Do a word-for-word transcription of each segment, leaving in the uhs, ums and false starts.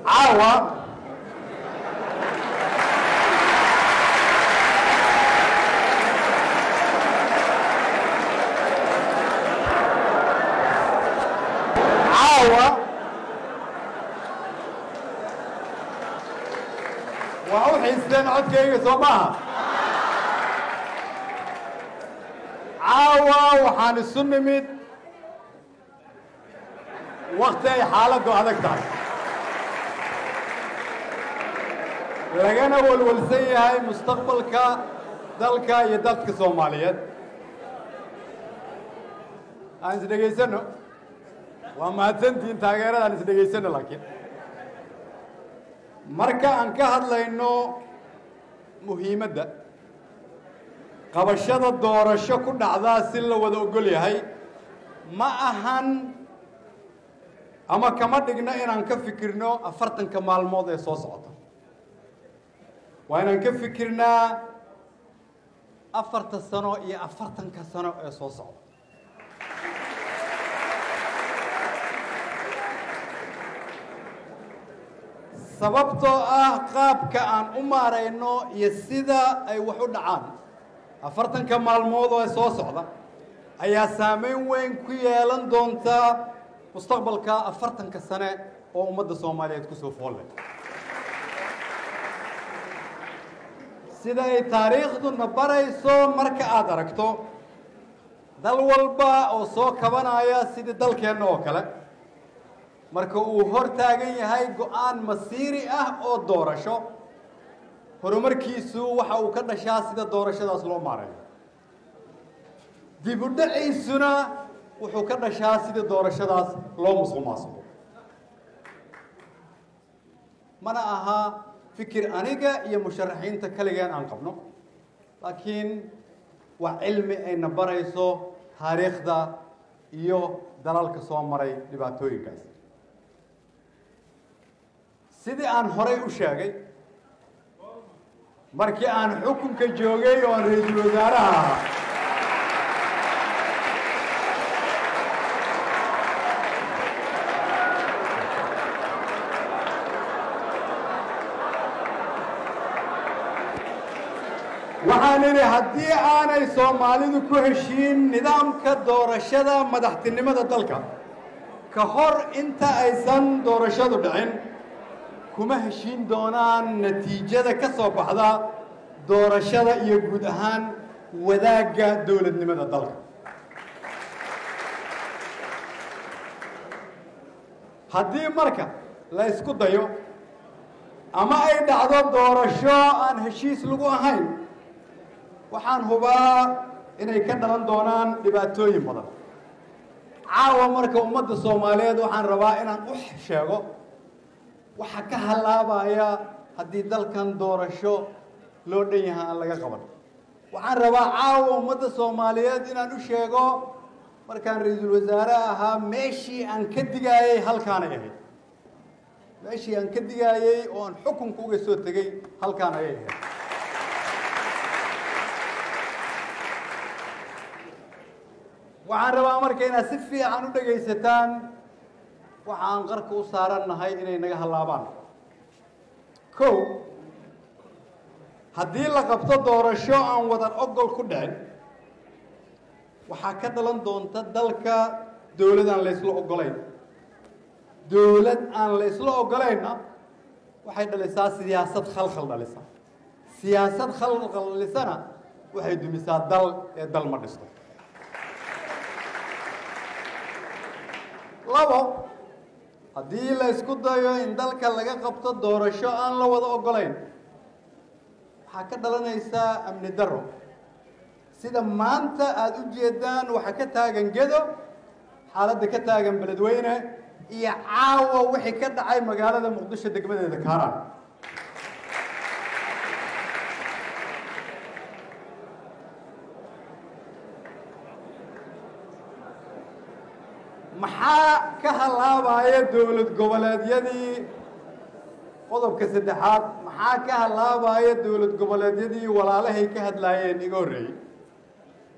عاوة عاوة وأوحي سنة عد كيغة صوبها عاوة وحان السنة ميت وقت أي حالة وهذاك تعال لقنا والولسية هاي مستقبلك دلك يدلك صوماليات أنا سدقيسنو وما سنتين تاجرة أنا سدقيسنو لكن مركا أنك هذا إنه مهمة ده قبشة الدورة الشكو نعذا سلة وذو قولي هاي ما أهان أما كما دقنا إن أنك فكرنا أفرتن كمال موضة صوص عطا وإن أنك فكرنا أفرت السنة يا أفرتن كسنة صوص عطا sababtoo ah qaabka aan u maarayno iyo sida ay wax u dhacaan afartanka maalmood oo soo socda ayaa saameyn weyn ku yeelan doonta mustaqbalka afartanka sane oo ummadda Soomaaliyeed ku soo foolay sida ay taariikhdu nabarayso marka aad aragto dal walba oo soo kabanaya sida dalkeena oo kale marka uu hor taagan yahay go'aan masiiri ah oo doorasho horumarkiisu waxa uu ka dhashaa sida doorashadaas loo maareeyo dib u dhaciisuna wuxuu ka dhashaa sida doorashadaas loo musuqmaasuqo mana aha fikir aniga iyo musharaxiinta kaligaan aan qabno laakiin waa cilmi ay nabarayso taariikhda iyo dalalka soo maray dhibaatooyinkaas sidii aan horay u sheegay markii aan xukunka joogay oo aan ra'iisul wasaaraha ahaa waxaan idhi haddii aanay Soomaalidu ku heshiin nidaamka doorashada madaxtinimada dalka ka hor inta aysan doorashadu dhicin kuma heshiin doonaan natiijada ka soo baxda doorashada iyo guud ahaan wadaagga dawladnimada dalka haddii marka la isku dayo ama ay dhacdo doorasho aan heshiis lagu ahayn waxaan hubaa inay ka dhalan doonaan dhibaatooyin badan caawa marka ummadda Soomaaliyeed waxaan rabaa inaan u sheego waxa ka halaabaya haddii dalkan doorasho loo dhan yahay aan laga qaban waxaan rabaa caawa ummadda Soomaaliyeed inaan u sheego markaan ra'iisul wasaare ahaa meeshii aan ka digayay halkaan ay ahayd meeshii aan ka digayay oo aan xukunka uga soo tagay halkaan ay ahayd waxaan rabaa marka inaad si fiican u dhagaysataan waxaan qarka u saaranahay inay naga halaabaan kow haddii la qabto doorasho aan wadan ogol ku dhicin waxaa ka dhalan doonta dalka dawlad aan la isla ogolayn dawlad aan la isla ogolayna waxay dhalisaa siyaasad khalkhal dhalisa siyaasad khalkhal dhalisana waxay dumisaa dal ee dal ma dhisto labo haddii la isku dayo in dalka laga qabto doorasho aan la wada ogolayn waxaa ka dhalanaysaa amni darro sida maanta aada u jeedaan waxa ka taagan gedo xaaladda ka taagan beledweyne iyo caawa wixii ka dhacay magaalada muqdisho degmadeeda kaaraan maxaa ka halaabaya dawlad goboleedyadii qodobka saddexaad maxaa ka halaabaya dawlad goboleedyadii walaalahay ka hadlaayeen iga horreeyey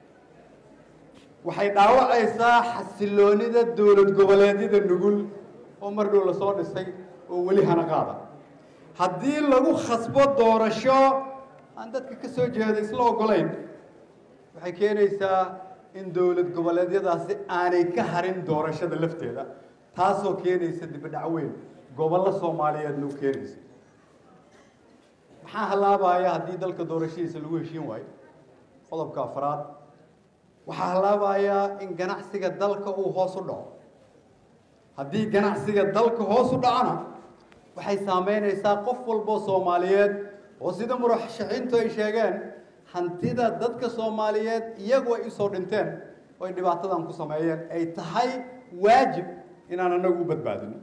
waxay dhaawacaysaa xasiloonida dawlad goboleedyada nugul oo mar dhow la soo dhisay oo weli hana qaada haddii lagu khasbo doorasho aan dadka ka soo jeeda isla ogolayn waxay keenaysaa in dowlad goboleedyadaasi aanay ka harin doorashada lafteeda taasoo keenaysa dibadhac weyn gobollo soomaaliyeedna u keenaysa maxaa halaabaya haddii dalka doorashadiisa lagu heshiin waayo qodobka afraad waxaa halaabaya in ganacsiga dalka uu hoos u dhaco haddii ganacsiga dalka hoos u dhacona waxay saameynaysaa qof walboo soomaaliyeed oo sida murashaxiintu ay sheegeen hantida dadka soomaaliyeed iyagu ay usoo dhinteen oo ay dhibaatadan ku sameeyeen ay tahay waajib inaan anagu u badbaadino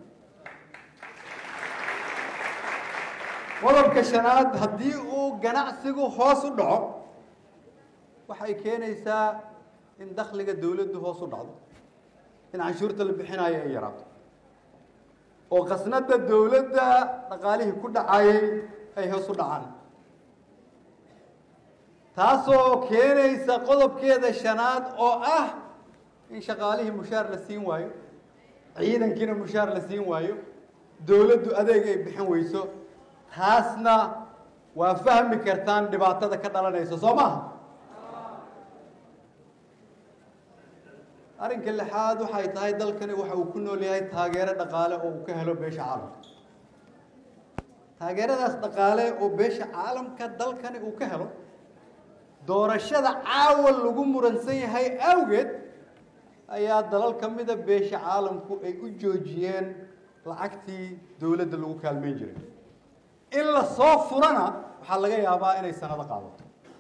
qodobka shanaad haddii uu ganacsigu hoos u dhaco waxay keenaysaa in dakhliga dawladdu hoos u dhacdo in canshuurta la bixinayo ay yaraato oo qasnada dawladda dhaqaalihii ku dhacayay ay hoos u dhacaan taasoo keenaysa qodobkeeda shanaad oo ah in shaqaalihii mushaar la siin waayo ciidankiina mushaar la siin waayo dawladdu adeeg ay bixin weyso taasna waa fahmi kartaan dhibaatada ka dhalanaysa soo maaha arrinka lixaad waxay tahay dalkani waxa uu ku nool yahay taageero dhaqaale oo uu ka helo beesha caalamka taageeradaas dhaqaale oo beesha caalamka dalkani uu ka helo doorashada caawa lagu muransan yahay awgeed ayaa dalal ka mida beesha caalamku ay u joojiyeen lacagtii dawladda lagu kaalmeyn jiray in la soo furana waxaa laga yaabaa inay sanado qaadato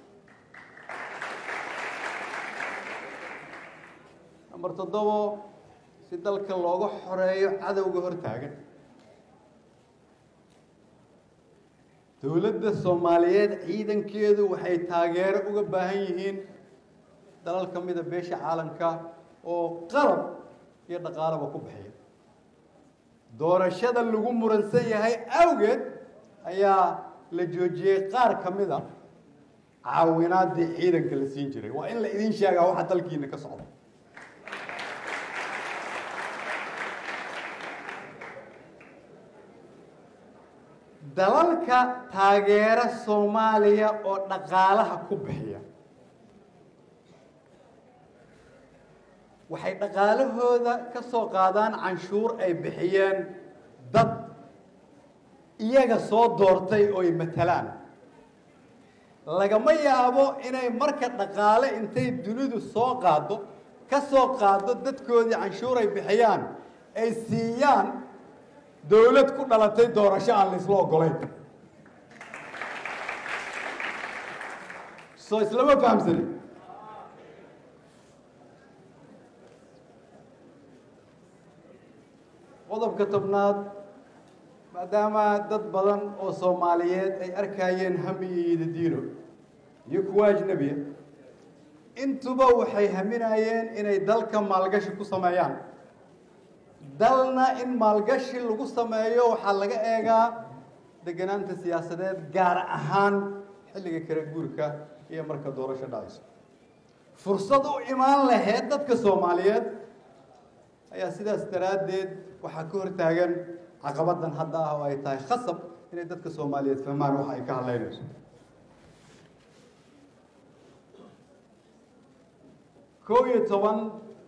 number toddobo si dalka looga xoreeyo cadowga hortaagan dawladda soomaaliyeed ciidankeedu waxay taageero uga baahan yihiin dalal ka mida beesha caalamka oo qalab iyo dhaqaalaba ku bixiya doorashada lagu muransan yahay awgeed ayaa la joojiyey qaar ka mida caawinaadii ciidanka la siin jiray waa in la idin sheegaa waxa dalkiina ka socda dalalka taageera soomaaliya oo dhaqaalaha ku bixiya waxay dhaqaalahooda ka soo qaadaan canshuur ay bixiyeen dad iyaga soo doortay oo ay matalaan lagama yaabo inay marka dhaqaale intay dunidu soo qaado ka soo qaado dadkoodii canshuur ay bixiyaan ay siiyaan dawlad ku dhalatay doorasho aan la isla ogolayn soo islama fahamsani qodobka tobnaad maadaama dad badan oo soomaaliyeed ay arkayeen hami iyo yidadiino iyo kuwa ajnabiya intuba waxay haminayeen inay dalka maalgashi ku sameeyaan dalna in maalgashi lagu sameeyo waxaa laga eegaa deganaanta siyaasadeed gaar ahaan xilliga kala guurka iyo marka doorasho dhacayso fursad u imaan lahayd dadka soomaaliyeed ayaa sidaas daraaddeed waxaa ka hortaagan caqabadan hadda ah oo ay tahay khasab inay dadka soomaaliyeed fahmaan waxa ay ka hadlaynayso kow iyo toban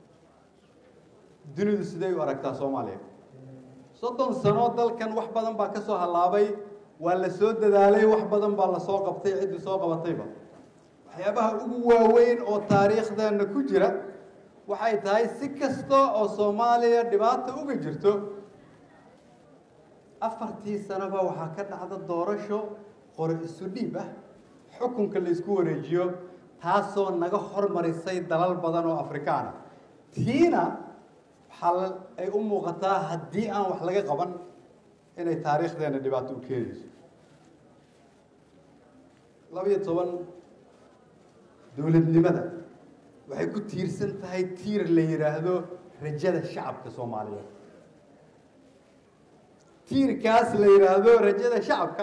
dunidu siday u aragtaa soomaaliya soddon sano dalkan wax badan baa ka soo hallaabay waa la soo dadaalay wax badan baa la soo qabtay ciddii soo qabatayba waxyaabaha ugu waaweyn oo taariikhdeena ku jira waxay tahay si kasta oo soomaaliya dhibaato uga jirto afartii sanoba waxaa ka dhacda doorasho qori isu dhiib ah xukunka la isku wareejiyo taasoo naga hormarisay dalal badan oo afrikaan ah tiina waxaa ay u muuqataa haddii aan wax laga qaban inay taariikhdeena dhibaato u keenayso laba-iyo toban dowladnimada waxay ku tiirsan tahay tiir la yidhaahdo rajada shacabka soomaaliyeed tiirkaas la yidhaahdo rajada shacabka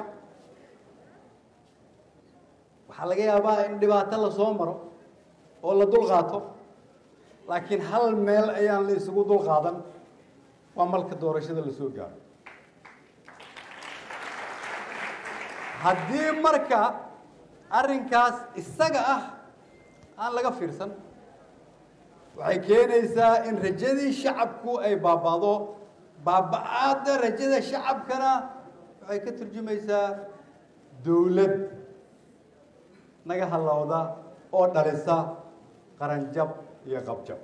waxaa laga yaabaa in dhibaato lasoo maro oo la dul qaato laakiin hal meel ayaan la isugu dul qaadan waa malka doorashada la soo gaaro haddii marka arrinkaas isaga ah aan laga fiirsan waxay keenaysaa in rajadii shacabku ay baaba'do baaba'aadda rajada shacabkana waxay ka turjumaysaa dawlad naga halowda oo dhalisa qaranjab iyo qabjab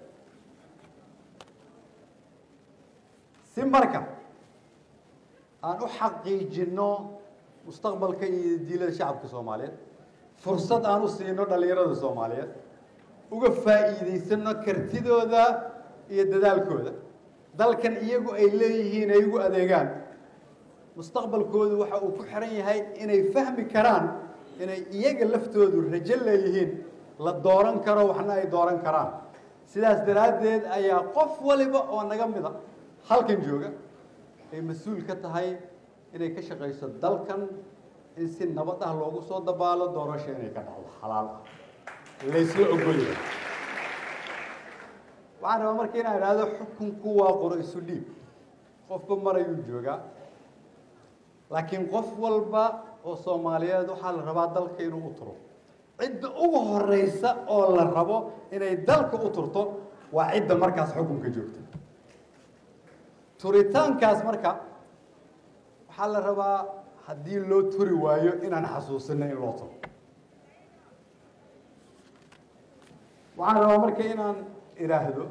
si marka aan u xaqiijinno mustaqbalka iyo diilada shacabka Soomaaliyeed fursad aan u siino dhalinyarada Soomaaliyeed uga faa'iideysano kartidooda iyo dadaalkooda dalkan iyagu ay leeyihiin ay ugu adeegaan mustaqbalkoodu waxa uu ku xiran yahay inay fahmi karaan inay iyaga laftoodu rajo leeyihiin la dooran karo waxna ay dooran karaan sidaas daraadeed ayaa qof waliba oo naga mid ah halkan jooga ay mas'uul ka tahay inay ka shaqeyso dalkan in si nabad ah loogu soo dabaalo doorasho inay ka dhacdo xalaal ah la isla ogol yahay waxaan rabaa markii inaan idhaahdo xukunku waa qoro isu dhiib qofba mar ayuu joogaa laakiin qof walba oo Soomaaliyeed waxaa la rabaa dalka inuu u turo cidda ugu horeysa oo la rabo inay dalka u turto waa cidda markaas xukunka joogta turitaankaas marka waxaa la rabaa haddii loo turi waayo inaan xasuusino in loo turo waxaan rabaa marka inaan iraahdo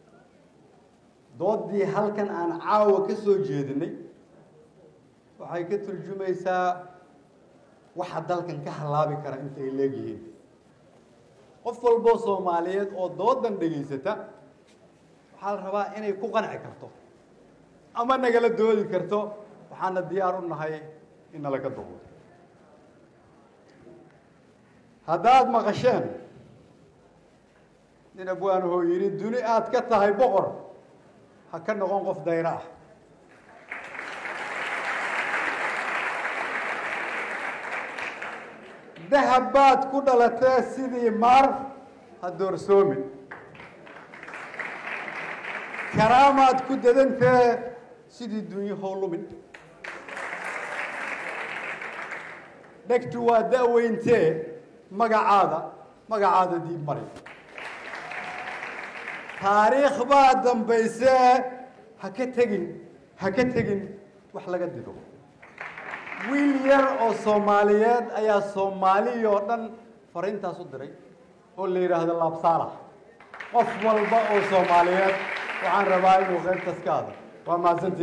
doodii halkan aan caawa ka soo jeedinay waxay ka turjumaysaa waxa dalkan ka halaabi kara inta ay leeyihiin qof walba Soomaaliyeed oo doodan dhageysata waxaa la rabaa inay ku qanci karto ama nagala doodi karto waxaana diyaar u nahay in laga doodo haddaad maqasheen nin abwaan oo yiri duni aad ka tahay boqor ha ka noqon qof dayra ah dahabaad ku dhalatay sidii maar ha doorsoomin karaamaad ku dadantay sidii dunyo howlumin dhegtu waa daaweyntee magacaada magacaada diib mari taariikh baa dambaysee ha ka tegin ha ka tegin wax laga dido wiil yar oo Soomaaliyeed ayaa Soomaaliya oo dhan fariintaas u diray oo la yiraahdo laabsaala qof walba oo Soomaaliyeed waxaan rabaa inuu qaybtaas ka hado waa maasantii